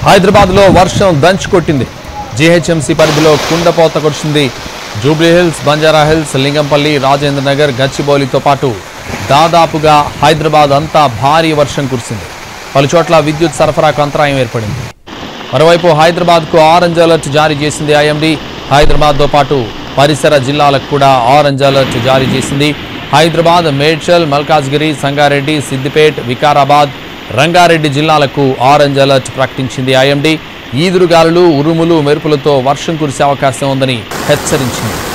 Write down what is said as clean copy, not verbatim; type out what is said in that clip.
హైదరాబాద్లో వర్షం దంచుకొట్టింది. జీహెచ్ఎంసీ పరిధిలో కుండపోత కురిసింది. జూబ్లీహిల్స్, బంజారాహిల్స్, లింగంపల్లి, రాజేంద్రనగర్, గచ్చిబౌలితో పాటు దాదాపుగా హైదరాబాద్ అంతా భారీ వర్షం కురిసింది. పలుచోట్ల విద్యుత్ సరఫరాకు అంతరాయం ఏర్పడింది. మరోవైపు హైదరాబాద్కు ఆరెంజ్ అలర్ట్ జారీ చేసింది ఐఎండీ. హైదరాబాద్తో పాటు పరిసర జిల్లాలకు కూడా ఆరెంజ్ అలర్ట్ జారీ చేసింది. హైదరాబాద్, మేడ్చల్, మల్కాజ్గిరి, సంగారెడ్డి, సిద్దిపేట్, వికారాబాద్, రంగారెడ్డి జిల్లాలకు ఆరెంజ్ అలర్ట్ ప్రకటించింది ఐఎండీ. ఈదురుగాలులు, ఉరుములు, మెరుపులతో వర్షం కురిసే అవకాశం ఉందని హెచ్చరించింది.